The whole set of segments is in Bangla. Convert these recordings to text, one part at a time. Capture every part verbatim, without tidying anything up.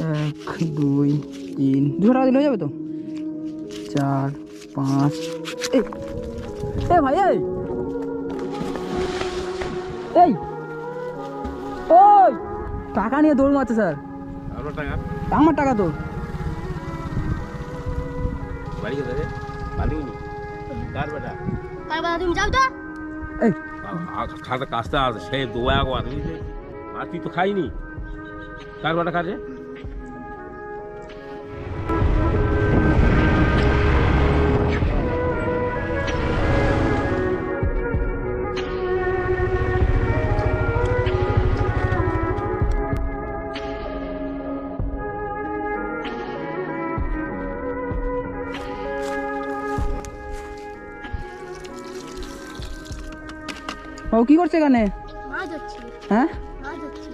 এক দুই তিন দুশো টাকা দিলে হয়ে যাবে তো? চার পাঁচ এই এ ভাই এই এই ওই টাকা নিয়ে দৌড় মারছে স্যার। আমার টাকা তো কাজটা আছে সেই দোয়া আদমি আর তুই তো খাইনি কার বাটা কাজে ও কি করছে এখানে? মাছ ধরছি। হ্যাঁ মাছ ধরছি।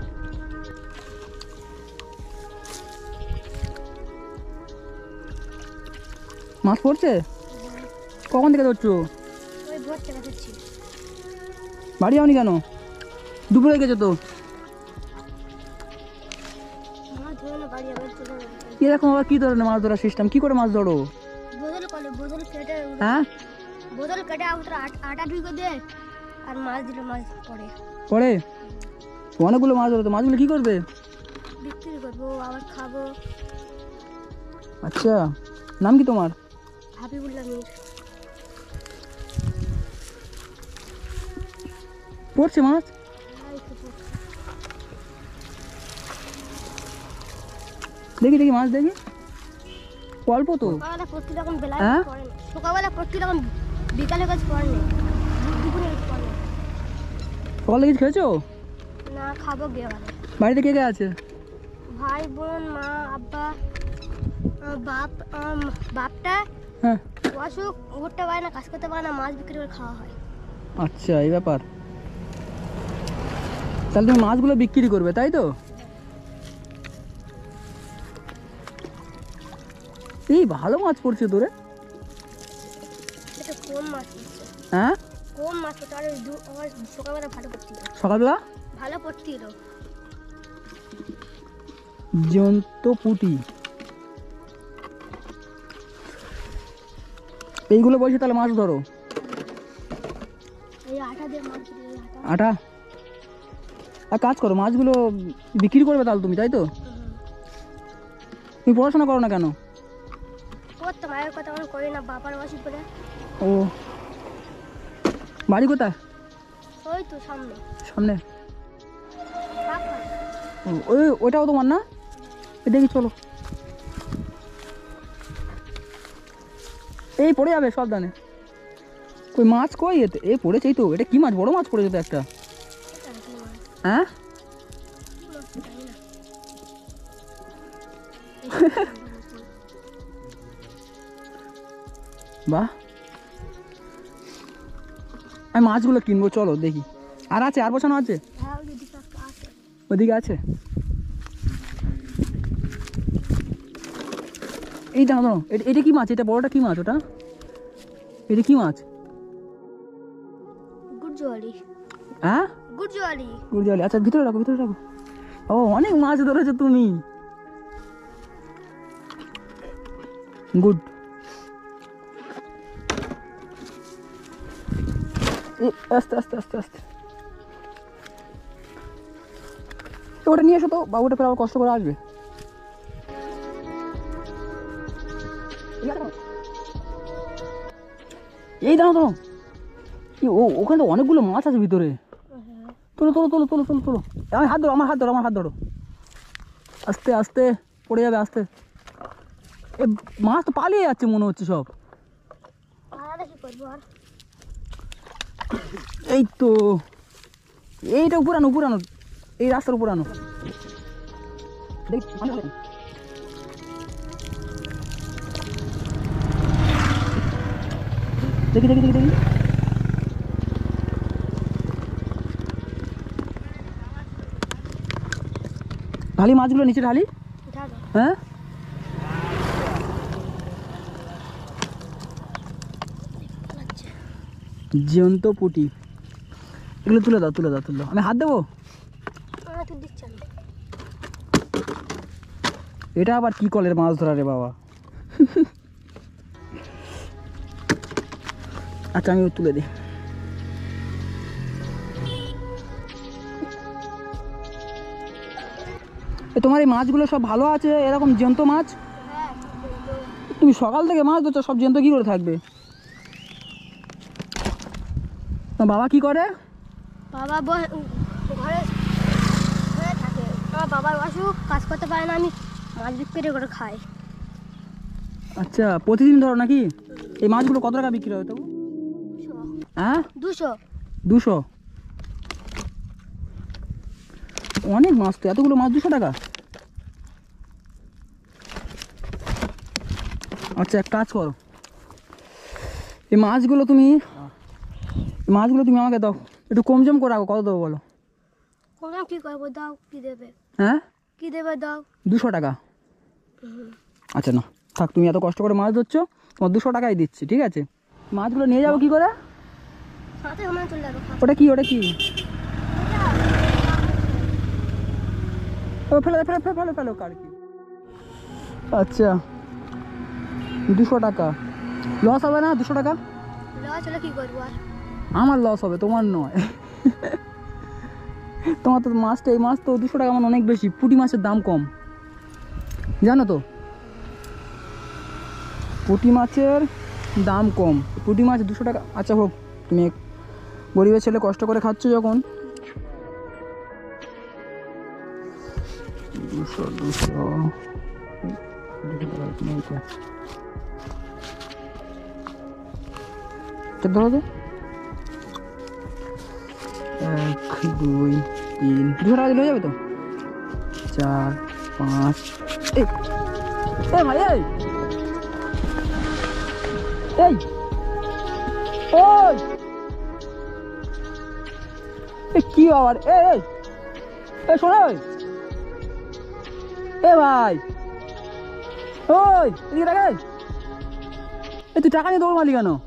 মাছ পড়ছে? কখন থেকে ধরছো? ওই ভোর থেকে ধরছি। বাড়ি যাওনি কেন? দুপুরে গেছো তো। মাছ ধরে না বাড়ি আবার চলে যাবে। এরকম আবার কি ধরনের মাছ ধরার সিস্টেম? কি করে মাছ ধরো? বোতল কলে বোতল কেটে হ্যাঁ বোতল কেটে আউতরা আটা ঢুকে দে আর মাছ দিলে মাছ পড়ে। পড়ে? অনেকগুলো মাছ ধরো তো, মাছগুলো কি করবে? বিক্রি করবো আবার খাবো। আচ্ছা, নাম কি তোমার? হাবিবুল্লাহ মীর। পড়ছে মাছ? দেখি দেখি মাছ দেখি। অল্প তো। সকালবেলা পড়তে তখন বেলায় হ্যাঁ? পড়ে না। সকালবেলা পড়তে তখন বিকালে কাজ পড়ে না। দুপুরে কাজ পড়ে না। সকালে কিছু খেয়েছো? না খাবো গিয়ে আবার। বাড়িতে কে কে আছে? ভাই বোন মা আব্বা আহ, বাপ আম, বাপটা হ্যাঁ অসুখ উঠতে পারে না, কাজ করতে পারে না, মাছ বিক্রি করে খাওয়া হয়। আচ্ছা এই ব্যাপার। তাহলে তুমি মাছগুলো বিক্রি করবে তাই তো? এই ভালো মাছ পড়ছে তোরে। এটা কম মাছ পড়ছে। হ্যাঁ কম মাছ পড়ছে আর ওই দু- আমার সকালবেলা ভালো পড়ছিল। সকালবেলা ভালো পড়ছিল। জ্যান্ত পুঁটি এইগুলো বলছে তাহলে মাছ ধরো। এই আটা দিয়ে মাছ ধরি, এই আটা। আটা আর কাজ করো, মাছগুলো বিক্রি করবে তাহলে তুমি তাই তো? হুম। তুমি পড়াশোনা করো না কেন? করতো মায়ের কথা আমি করি না, বাবার অসুখ করে। ও বাড়ি কোথায়? ওই তো সামনে সামনে। বাপ হয়। ও, ওই ওইটাও তোমার না? এ দেখি চলো। এই পড়ে যাবে সাবধানে। কই মাছ কই এতে? এ পড়েছেই তো। এটা কি মাছ? বড় মাছ পড়েছে তো একটা। এটা কি মাছ? হ্যাঁ কি মাছ জানি না। বাহ, আমি মাছগুলো কিনবো চলো দেখি। আর আছে? আর বসানো আছে? হ্যাঁ ওই দিকে একটা আছে। ওদিকে আছে। এই দাঁড়াও দাঁড়াও, এটা এটা কি মাছ? এটা বড়টা কি মাছ? ওটা এটা কি মাছ? গুড়জোয়ালি। হ্যাঁ গুড়জোয়ালি। গুড়জালি। আচ্ছা ভিতরে রাখো ভিতরে রাখো। ও অনেক মাছ ধরেছো তুমি। গুড। আস্তে আস্তে আস্তে আস্তে ওটা নিয়ে এসো তো, বাবুটা ফের আবার কষ্ট করে আসবে। এই দাঁড়াও দাঁড়াও, ও ওখানে তো অনেকগুলো মাছ আছে ভিতরে। তোলো তোলো তোলো তোলো তোলো তোলো। আমার হাত ধরো, আমার হাত ধরো, আমার হাত ধরো। আস্তে আস্তে পড়ে যাবে, আস্তে। এ মাছ তো পালিয়ে যাচ্ছে মনে হচ্ছে সব। আর কি করবো আর? এই তো এইটা উপরানো উপরানো, এই রাস্তার উপরানো। দেখি দেখি দেখি দেখি। ঢালি মাছগুলো নিচে ঢালি। হ্যাঁ জ্যান্ত পুঁটি। এগুলো তুলে দাও তুলে দাও তুলে দাও। আমি হাত দেবো? এটা আবার কি কলের মাছ ধরা রে বাবা। আচ্ছা আমি তুলে দিই। তোমার এই মাছগুলো সব ভালো আছে এরকম জ্যান্ত মাছ? হ্যাঁ কিন্তু তুমি সকাল থেকে মাছ ধরছো, সব জ্যান্ত কি করে থাকবে? তোমার বাবা কি করে? বাবা ব- ঘরে ঘরে থাকে। আমার বাবার অসুখ, কাজ করতে পারে না, আমি মাছ বিক্রি করে খাই। আচ্ছা প্রতিদিন ধরো নাকি? এই মাছগুলো কত টাকা বিক্রি হয় তবু? দুশো হ্যাঁ দুশো দুশো? অনেক মাছ তো, এতগুলো মাছ দুশো টাকা? আচ্ছা এক কাজ করো, এই মাছগুলো তুমি এই মাছগুলো তুমি আমাকে দাও, একটু কম জম করে রাখো। কত দেবো বলো? কোথাও কি করবো, দাও। কি দেবে? হ্যাঁ কি দেবে দাও। দুশো টাকা? আচ্ছা না থাক, তুমি এত কষ্ট করে মাছ ধরছো, তোমার দুশো টাকাই দিচ্ছি, ঠিক আছে? মাছগুলো নিয়ে যাবো কি করে? সাথে আমার চলে যাবো। ওটা কি ওটা কি ও ফেলে দে, ফেলে ফেলে ফেলে ফেলো কার কি। আচ্ছা দুশো টাকা লস হবে না? দুশো টাকা লস হলে কি করবো আর? আমার লস হবে, তোমার নয়। তোমার তো মাছটা, এই মাছ তো দুশো টাকা আমার অনেক বেশি। পুঁটি মাছের দাম কম জানো তো, পুঁটি মাছের দাম কম, পুঁটি মাছ দুশো টাকা। আচ্ছা হোক, তুমি এক গরিবের ছেলে কষ্ট করে খাচ্ছ যখন। দুশো দুশো ধরো তো, এক দুই তিন, দুশো টাকা দিলে হয়ে যাবে তো? চার পাঁচ, এই এই ভাই এই এই ওই এ কি আবার এই এই এই শোনো ওই এ ভাই ওই এদিকে টাকা এই তুই টাকা নিয়ে দৌড় মারলি কেন?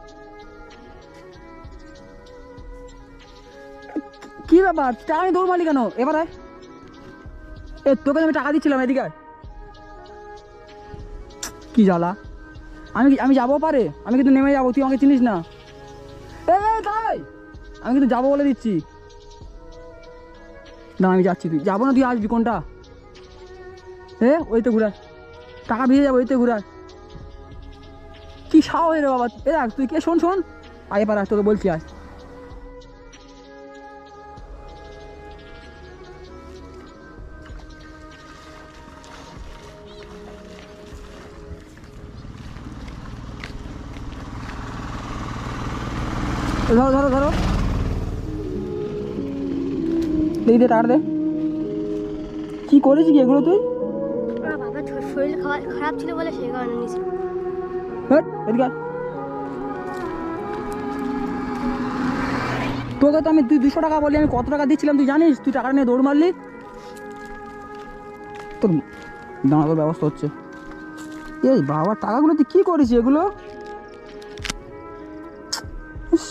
কি ব্যাপার, টাকা নিয়ে দৌড় মারলি কেন? এবার আয়, এ তোকে আমি টাকা দিচ্ছিলাম, এদিকে আয়। কি জ্বালা, আমি আমি যাবো পারে, আমি কিন্তু নেমে যাবো, তুই আমাকে চিনিস না। এই তাই আমি কিন্তু যাবো বলে দিচ্ছি না, আমি যাচ্ছি, তুই যাবো না, তুই আসবি কোনটা? এ ওই তো ঘুরা, টাকা ভিজে যাবো, ওই তো ঘুরা। কি সাহস রে বাবা, এ দেখ তুই কে, শোন শোন আয় এবার আয়, তোকে বলছি আয়। ধরো ধরো ধরো, দেখি দে টাকা দে। কি করেছি কি এগুলো তুই? আমার বাবার ছ- শরীর খাওয়া খারাপ ছিল বলে সেই কারণে নিয়েছিল। হ্যাঁ এদিকে আয়। তোকে তো আমি তুই দুশো টাকা বলি, আমি কত টাকা দিচ্ছিলাম তুই জানিস? তুই টাকা নিয়ে দৌড় মারলি, তোর দাঁড়ানোর ব্যবস্থা হচ্ছে। এই বাবার টাকাগুলো তুই কী করেছি এগুলো? ইস,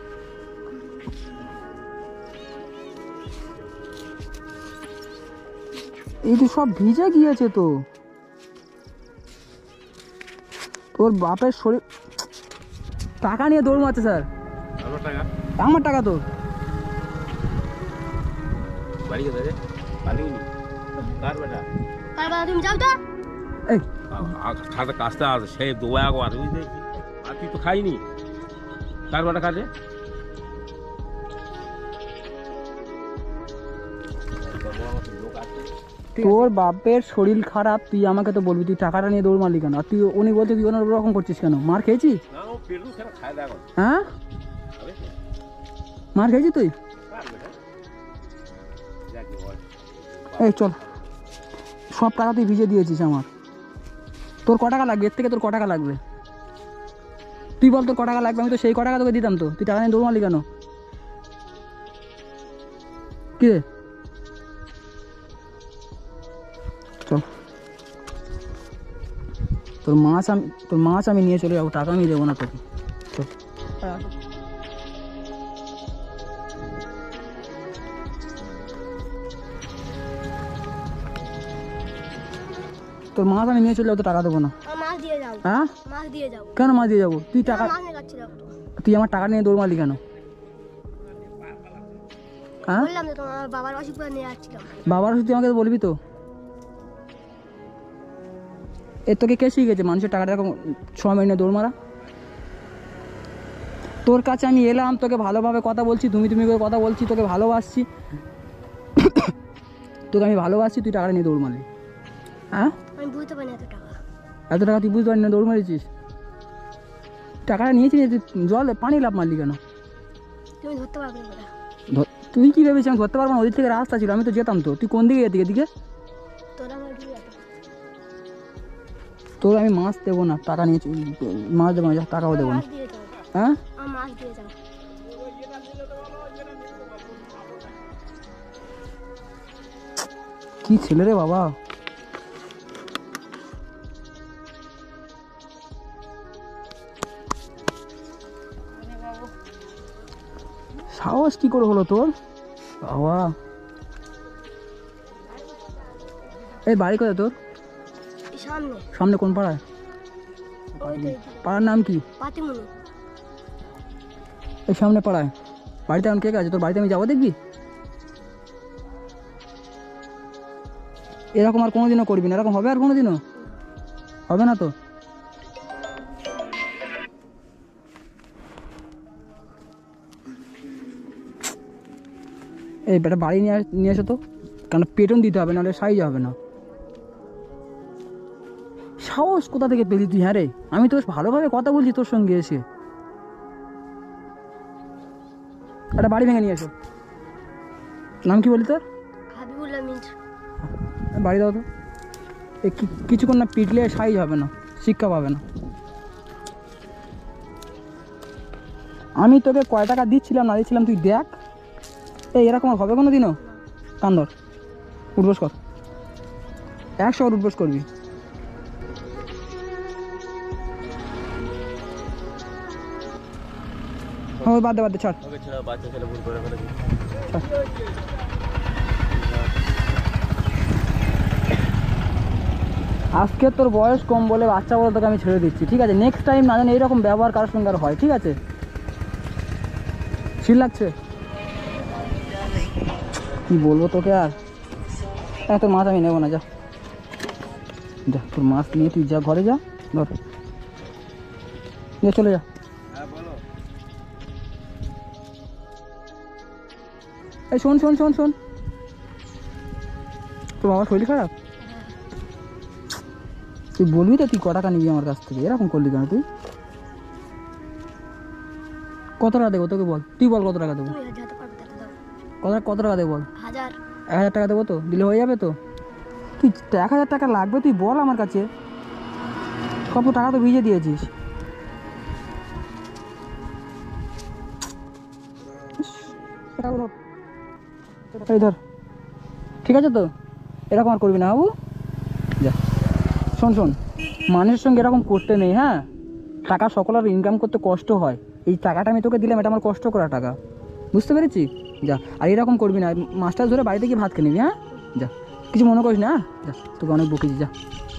এই তো সব ভিজে গিয়েছে তো, তোর বাপের শরীর টাকা নিয়ে দৌড় মারছে স্যার। আমার টাকা আমার টাকা তো বাড়ি গেছে রে, বাড়ি নি কার বেটা কার বাবা তুমি যাও তো। এই খাতে কাজটা আছে সেই দোয়া একবার বুঝলি, আর তুই তো খাইনি, কার বেটা কাজে? লোক আছে তোর বাপের শরীর খারাপ, তুই আমাকে তো বলবি, তুই টাকাটা নিয়ে দৌড় মারলি কেন? আর তুই উনি বলছে তুই ওনার রকম করছিস কেন? মার খেয়েছি? না ও পেটু ছাড়া খায় দেখো হ্যাঁ খাবে মার খেয়েছি তুই? কার বেটা যাকে বল এই চল, সব টাকা তুই ভিজে দিয়েছিস আমার। তোর ক টাকা লাগবে এর থেকে? তোর ক টাকা লাগবে তুই বল, তোর ক টাকা লাগবে? আমি তো সেই ক টাকা তোকে দিতাম তো, তুই টাকা নিয়ে দৌড় মারলি কেন? কি রে চল, তোর মাছ আমি তোর মাছ আমি নিয়ে চলে যাবো, টাকা আমি দেবো না তোকে, চল। তোর মাছ আমি নিয়ে চলে যাবো, তো টাকা দেবো না। আমার মাছ দিয়ে যাও, হ্যাঁ মাছ দিয়ে যাও। কেন মাছ দিয়ে যাবো? তুই টাকা, মাছ নিয়ে যাচ্ছিলাম তো। তুই আমার টাকা নিয়ে দৌড় মারলি কেন? হ্যাঁ বললাম তো তোমার বাবার অসুখ করে নিয়ে যাচ্ছিলাম। বাবার ওষুধ তুই আমাকে বলবি তো? এর তোকে কে শিখেছে মানুষের টাকাটা এরকম সময় নিয়ে দৌড় মারা? তোর কাছে আমি এলাম, তোকে ভালোভাবে কথা বলছি, তুমি তুমি করে কথা বলছি, তোকে ভালোবাসছি, তোকে আমি ভালোবাসছি, তুই টাকাটা নিয়ে দৌড় মারলি। হ্যাঁ আমি বুঝতে পারি না এত টাকা। এত টাকা তুই বুঝতে পারি না, দৌড় মারিছিস? টাকাটা নিয়েছি নিয়ে তুই জল পানি লাভ মারলি কেন? তুমি ধরতে পারবে না ওটা। ধ- তুই কী ভেবেছিস আমি ধরতে পারবো না? ওদিক থেকে রাস্তা ছিল, আমি তো যেতাম তো। তুই কোন দিকে যেতি? এদিকে? তোরা আমার দিয়ে যাবে। তোর আমি মাছ দেবো না, টাকা নিয়েছি, মাছ দেবো না, যা, টাকাও দেবো না। মাছ দিয়ে যাও, হ্যাঁ আমার মাছ দিয়ে যাও। কি ছেলে রে বাবা! সাহস কি করে হলো তোর বাবা? এই বাড়ি কোথায় তোর? এই সামনে, সামনে কোন পাড়ায়? ওই তো এই পাড়ার নাম কি? পাতিমুনি। এই সামনে পাড়ায়। বাড়িতে এখন কে কে আছে তোর? বাড়িতে আমি যাবো, দেখবি? এরকম আর কোনোদিনও করবি না। এরকম হবে আর কোনোদিনও হবে না তো? এই বেটা বাড়ি নিয়ে আস- নিয়ে এসো তো, কারণ পেটন দিতে হবে, নাহলে সাইজ হবে না। সাহস কোথা থেকে পেলি তুই? হ্যাঁ রে, আমি তো ভালোভাবে কথা বলছি তোর সঙ্গে এসে। একটা বাড়ি ভেঙে নিয়ে এসো। নাম কি বলি তোর? হাবিবুল্লাহ মিন্ট। বাড়ি দাও তো। এই কি- কিছুক্ষণ না পিটলে সাইজ হবে না, শিক্ষা পাবে না। আমি তোকে কয় টাকা দিচ্ছিলাম না দিচ্ছিলাম তুই দেখ। এই এরকম আর হবে কোনো দিনও? কান ধর, উঠবোস কর, একশো বার উঠবোস করবি। হ্যাঁ বাদ দে বাদ দে, ছাড়। ওকে ছেলে বাচ্চা ছেলে ভুল করে ফেলেছে। আজকে তোর বয়স কম বলে বাচ্চা বলে তোকে আমি ছেড়ে দিচ্ছি, ঠিক আছে? নেক্সট টাইম না জানি এইরকম ব্যবহার কারোর সঙ্গে আর হয়, ঠিক আছে? শিল লাগছে, কি বলবো তোকে আর। হ্যাঁ তোর মাছ আমি নেবো না, যা যা, তোর মাছ নিয়ে তুই যা, ঘরে যা, ধর নিয়ে চলে যা। হ্যাঁ বলো। এই শোন শোন শোন শোন, তোর বাবার শরীর খারাপ? তুই বলবি তো তুই ক টাকা নিবি আমার কাছ থেকে? এরকম করলি কেন তুই? কত টাকা দেবো তোকে বল, তুই বল কত টাকা দেবো? তুমি যেতে পারবে তাতে দাও। কত কত টাকা দেবো বল? হাজার। এক হাজার টাকা দেবো তো? দিলে হয়ে যাবে তো? তুই এক হাজার টাকা লাগবে তুই বল আমার কাছে, কত টাকা তো ভিজে দিয়েছিস। এই ধর, ঠিক আছে তো? এরকম আর করবি না বাবু, যা। শোন শোন, মানুষের সঙ্গে এরকম করতে নেই, হ্যাঁ? টাকা সকলের ইনকাম করতে কষ্ট হয়, এই টাকাটা আমি তোকে দিলাম, এটা আমার কষ্ট করা টাকা, বুঝতে পেরেছি? যা, আর এরকম করবি না, মাস্টার ধরে বাড়িতে গিয়ে ভাত খেয়ে নিবি, হ্যাঁ? যা, কিছু মনে করিস না, হ্যাঁ? যা, তোকে অনেক বকেছি, যা।